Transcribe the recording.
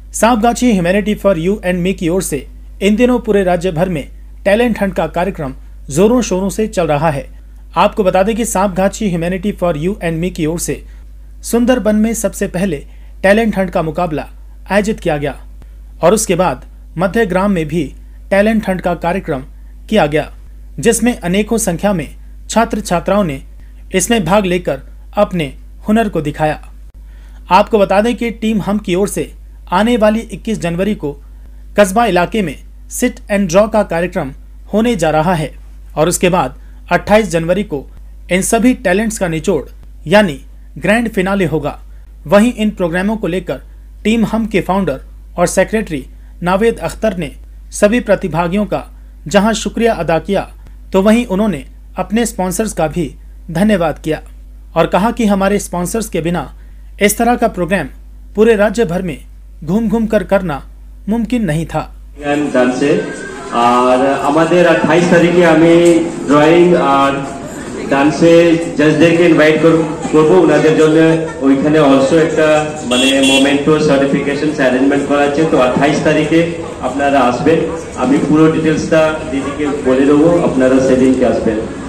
सांपगाछी humanity for you and me की ओर से इन दिनों पूरे राज्य भर में टैलेंट हंट का कार्यक्रम जोरों शोरों से चल रहा है। आपको बता दें कि Sapgachhi humanity for you and me की ओर से सुंदरबन में सबसे पहले टैलेंट हंट का मुकाबला आयोजित किया गया और उसके बाद मध्य ग्राम में भी टैलेंट हंट का कार्यक्रम किया गया, जिसमें अनेकों संख्या में छात्र छात्राओं ने इसमें भाग लेकर अपने हुनर को दिखाया। आपको बता दें कि टीम हम की ओर से आने वाली 21 जनवरी को कस्बा इलाके में सिट एंड ड्रॉ का कार्यक्रम होने जा रहा है और उसके बाद 28 जनवरी को इन सभी टैलेंट्स का निचोड़ यानी ग्रैंड फिनाले होगा। वहीं इन प्रोग्रामों को लेकर टीम हम के फाउंडर और सेक्रेटरी नावेद अख्तर ने सभी प्रतिभागियों का जहां शुक्रिया अदा किया, तो वहीं उन्होंने अपने स्पॉन्सर्स का भी धन्यवाद किया और कहा कि हमारे स्पॉन्सर्स के बिना इस तरह का प्रोग्राम पूरे राज्य भर में घूम घूम कर करना मुमकिन नहीं था। और আমাদের 28 তারিখে আমি ড্রয়িং আর ডান্সে জাজদেরকে ইনভাইট করব। ওনাদের জন্য ওইখানে অলসো একটা মানে মোমেন্টো সার্টিফিকেশন অ্যারেঞ্জমেন্ট করা আছে। তো 28 তারিখে আপনারা আসবেন, আমি পুরো ডিটেলসটা দিদিকে বলে দেবো, আপনারা সেদিনকে আসবেন।